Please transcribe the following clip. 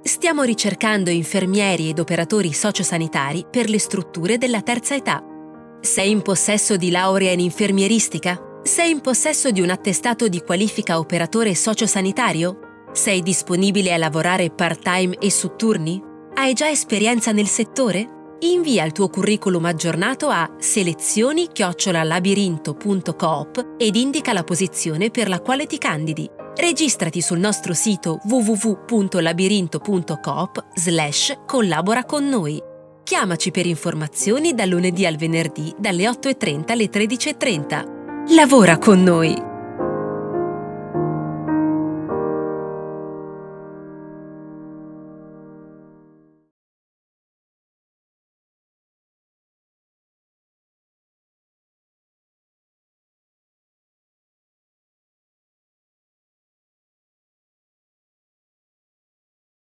Stiamo ricercando infermieri ed operatori sociosanitari per le strutture della terza età. Sei in possesso di laurea in infermieristica? Sei in possesso di un attestato di qualifica operatore sociosanitario? Sei disponibile a lavorare part-time e su turni? Hai già esperienza nel settore? Invia il tuo curriculum aggiornato a selezioni@labirinto.coop ed indica la posizione per la quale ti candidi. Registrati sul nostro sito www.labirinto.coop/collabora con noi. Chiamaci per informazioni dal lunedì al venerdì dalle 8:30 alle 13:30. Lavora con noi!